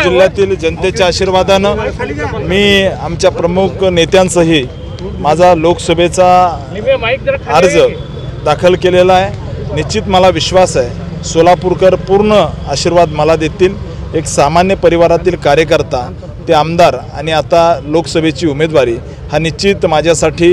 जिल्ह्यातील जनतेच्या आशीर्वादानं मी आमच्या प्रमुख नेत्यांसही माझा लोकसभेचा अर्ज दाखल केलेला आहे। निश्चित मला विश्वास आहे सोलापूरकर पूर्ण आशीर्वाद मला देतील। एक सामान्य परिवारातील कार्यकर्ता ते आमदार आणि आता लोकसभेची उमेदवारी हा निश्चित माझ्यासाठी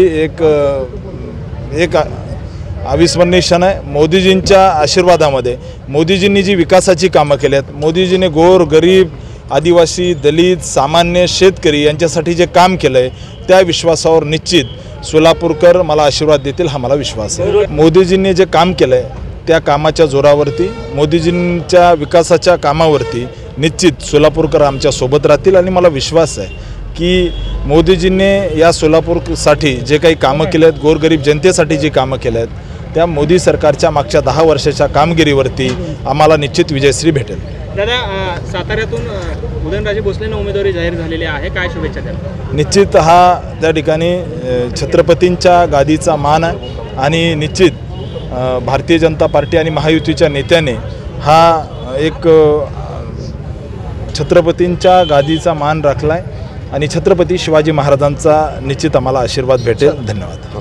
एक अविस्मरणीय क्षण आहे। मोदीजींच्या आशीर्वादामध्ये मोदीजींनी जी विकासाची कामं केली आहेत, मोदीजीने गोर गरीब आदिवासी दलित सामान्य शेतकरी यांच्यासाठी जे काम केलं आहे त्या विश्वासावर निश्चित सोलापूरकर मला आशीर्वाद देतील हा मला विश्वास आहे। मोदीजींनी जे काम केलं आहे त्या कामाच्या जोरावरती मोदीजींच्या विकासाच्या कामावरती निश्चित सोलापूरकर आमच्या सोबत राहतील आणि मला विश्वास आहे की मोदीजींनी या सोलापूरसाठी जे काही कामं केले आहेत, गोरगरीब जनतेसाठी जी कामं केले आहेत त्या मोदी सरकारच्या मागच्या 10 वर्षाच्या कामगिरीवरती आम्हाला निश्चित विजयश्री भेटेल। दादा, साताऱ्यातून उदयनराजे भोसलेंना उमेदवारी जाहीर झालेली आहे, काय शुभेच्छा द्याल? निश्चित हा त्या ठिकाणी छत्रपतींच्या गादीचा मान आहे आणि निश्चित भारतीय जनता पार्टी आणि महायुतीच्या नेत्याने हा एक छत्रपतींच्या गादीचा मान राखला आहे आणि छत्रपती शिवाजी महाराजांचा निश्चित आम्हाला आशीर्वाद भेटेल। धन्यवाद।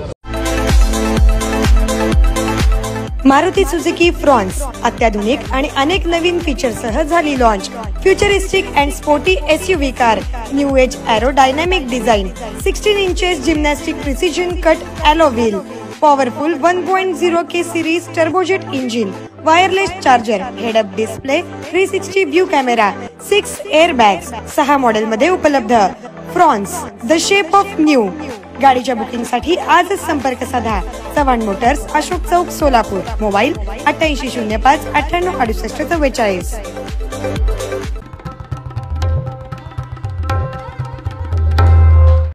मारुती सुझुकी फ्रॉन्स अत्याधुनिक आणि अनेक नवीन फीचरसह झाली लॉन्च। Futuristic and sporty SUV car, new age aerodynamic design, 16 inches gymnastic precision cut alloy wheel, powerful 1.0K series turbojet engine, wireless charger, head up display, 360 view camera, 6 air bags, 6 model मध्ये उपलब्ध। Fronx the shape of new. गाडीच्या बुकिंगसाठी आजच संपर्क साधा। Chavan motors, Ashok Chowk, Solapur. Mobile 8805 98 68 44।